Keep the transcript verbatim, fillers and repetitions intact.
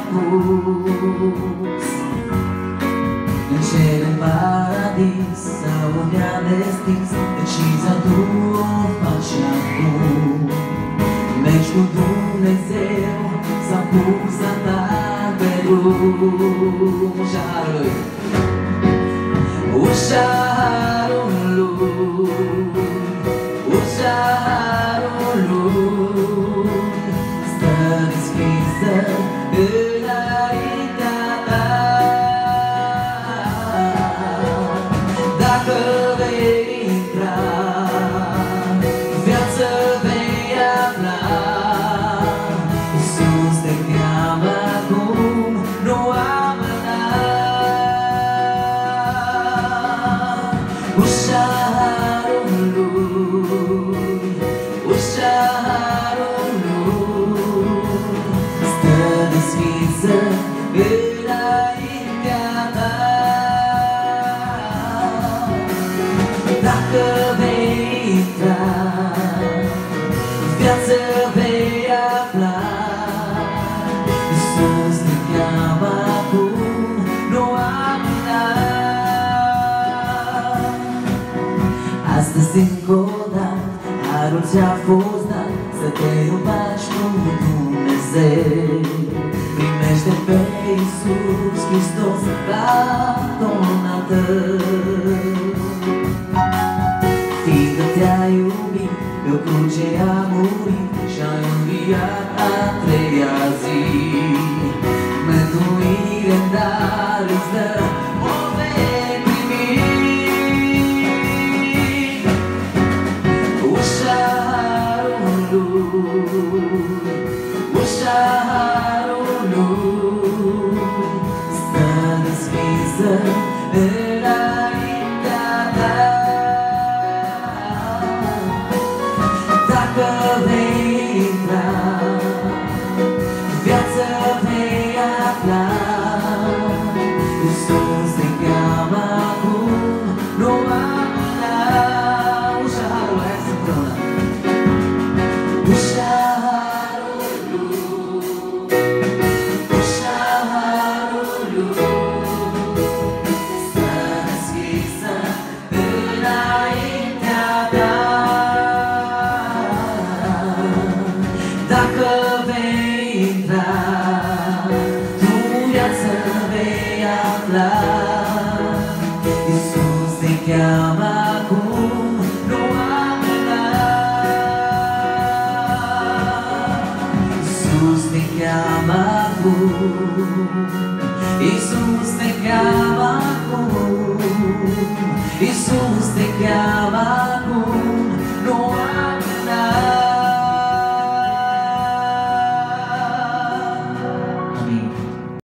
pus în cer, în paradis, sau unde am deschis. Decizia tu o faci acum. Mergi cu Dumnezeu sau cu Satan pe drum. Ușarul Ușarul lui, ușarul lui stă deschisă înaintea ta. Dacă vei intra, viață vei afla. Iisus te cheamă acum, nu amâna. Ușarul lui, ușarul lui stă deschisă înaintea ta. Dacă vei intra, viață vei afla. Iisus te cheamă acum, nu amâna. Astăzi încă o dată harul ți-a fost dat să te iubești cu Dumnezeu. Primește pe Iisus Hristos la Domnul tău. Fiindcă te-a iubit, pe o cruce a murit și-a înviat a treia zi. Mântuire-n dar îți dă, o vei primi. Ușarul lui, ușarul lui stă deschisă înaintea ta. Dacă vei intra, viață vei afla. Iisus te cheamă acum, nu amâna. Ușarul, hai să împreună. Ușarul lui, ușarul lui stă deschisă înaintea ta. Dacă vei intra, tu viață vei afla. Iisus te cheamă acum, nu amâna. Iisus te cheamă acum, Iisus te cheamă acum.